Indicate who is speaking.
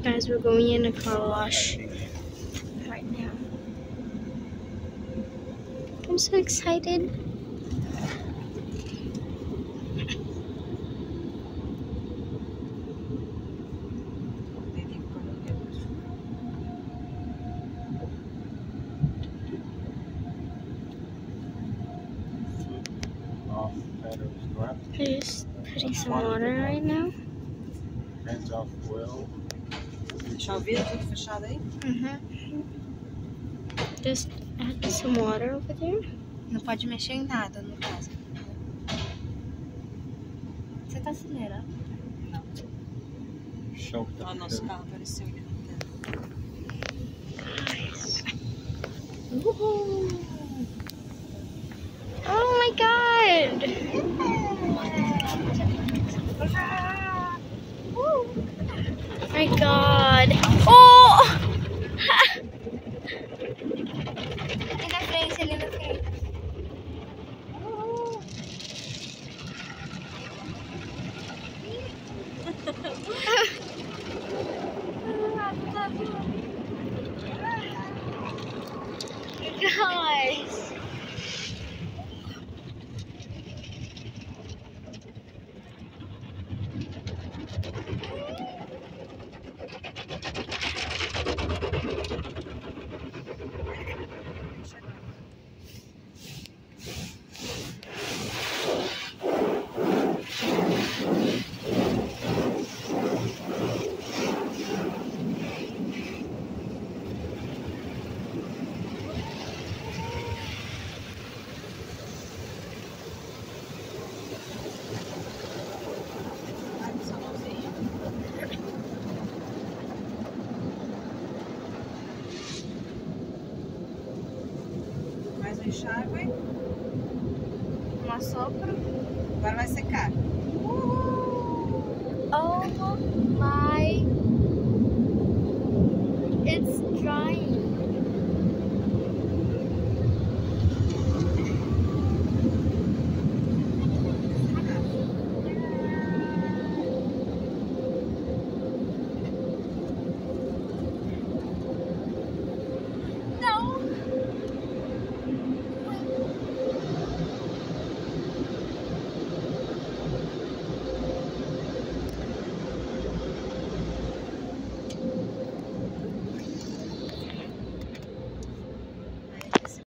Speaker 1: Guys, we're going in a car wash right now. I'm so excited. They're just putting some water right now.
Speaker 2: Hands off well.
Speaker 3: Deixar o vidro tudo fechado aí?
Speaker 1: Just add some water over there.
Speaker 3: Não pode mexer em nada, no caso. Você tá acelerando? Não.
Speaker 2: Show.
Speaker 3: Ó, nosso carro apareceu ali no tempo.
Speaker 1: Oh my god! Oh my god! Oh!
Speaker 3: Ali na frente, ali na frente.
Speaker 1: Guys!
Speaker 3: Mais um enxágue.
Speaker 1: Um assopro.
Speaker 3: Agora vai secar.
Speaker 1: Oh my! It's drying.